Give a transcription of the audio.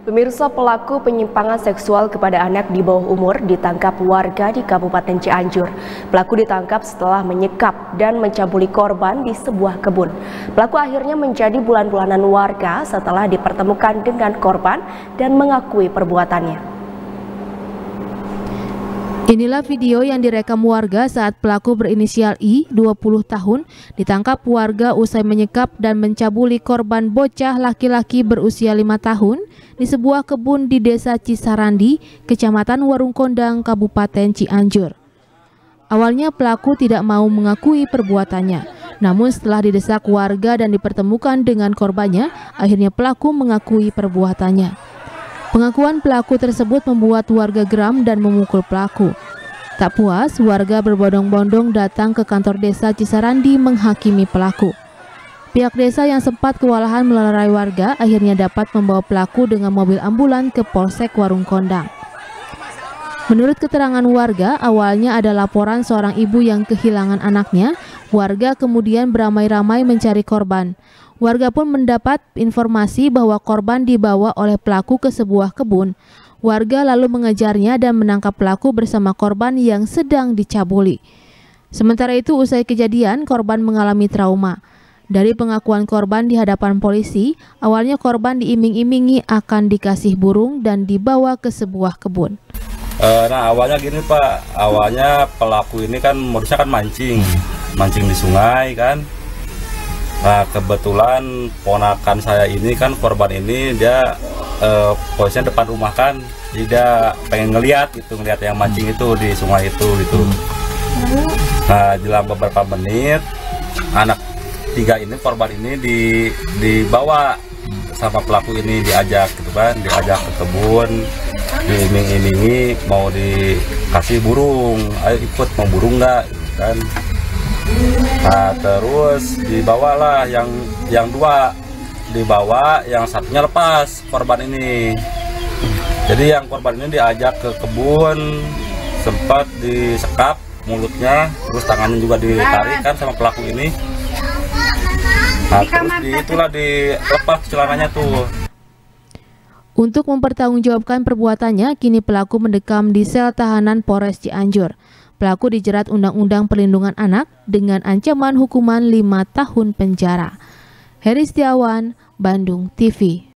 Pemirsa, pelaku penyimpangan seksual kepada anak di bawah umur ditangkap warga di Kabupaten Cianjur. Pelaku ditangkap setelah menyekap dan mencabuli korban di sebuah kebun. Pelaku akhirnya menjadi bulan-bulanan warga setelah dipertemukan dengan korban dan mengakui perbuatannya. Inilah video yang direkam warga saat pelaku berinisial I, 20 tahun, ditangkap warga usai menyekap dan mencabuli korban bocah laki-laki berusia 5 tahun di sebuah kebun di Desa Cisarandi, Kecamatan Warung Kondang, Kabupaten Cianjur. Awalnya pelaku tidak mau mengakui perbuatannya, namun setelah didesak warga dan dipertemukan dengan korbannya, akhirnya pelaku mengakui perbuatannya. Pengakuan pelaku tersebut membuat warga geram dan memukul pelaku. Tak puas, warga berbondong-bondong datang ke kantor desa Cisarandi menghakimi pelaku. Pihak desa yang sempat kewalahan melerai warga akhirnya dapat membawa pelaku dengan mobil ambulan ke Polsek Warung Kondang. Menurut keterangan warga, awalnya ada laporan seorang ibu yang kehilangan anaknya. Warga kemudian beramai-ramai mencari korban. Warga pun mendapat informasi bahwa korban dibawa oleh pelaku ke sebuah kebun. Warga lalu mengejarnya dan menangkap pelaku bersama korban yang sedang dicabuli. Sementara itu, usai kejadian, korban mengalami trauma. Dari pengakuan korban di hadapan polisi, awalnya korban diiming-imingi akan dikasih burung dan dibawa ke sebuah kebun. Nah, awalnya gini Pak, awalnya pelaku ini kan modusnya kan mancing di sungai kan. Nah, kebetulan ponakan saya ini kan korban ini dia posisinya depan rumah kan, jadi dia pengen ngeliat yang mancing itu di sungai itu gitu. Nah, dalam beberapa menit anak tiga ini, korban ini dibawa sama pelaku ini, diajak gitu kan, diajak ke kebun, diiming-imingi mau dikasih burung, ayo ikut mau burung nggak gitu kan. Nah, terus dibawalah yang dua dibawa, yang satunya lepas korban ini. Jadi yang korban ini diajak ke kebun, sempat disekap mulutnya, terus tangannya juga ditarik kan sama pelaku ini. Nah, terus itulah dilepas celananya tuh. Untuk mempertanggungjawabkan perbuatannya, kini pelaku mendekam di sel tahanan Polres Cianjur. Pelaku dijerat Undang-Undang Perlindungan Anak dengan ancaman hukuman 5 tahun penjara. Heri Setiawan, Bandung TV.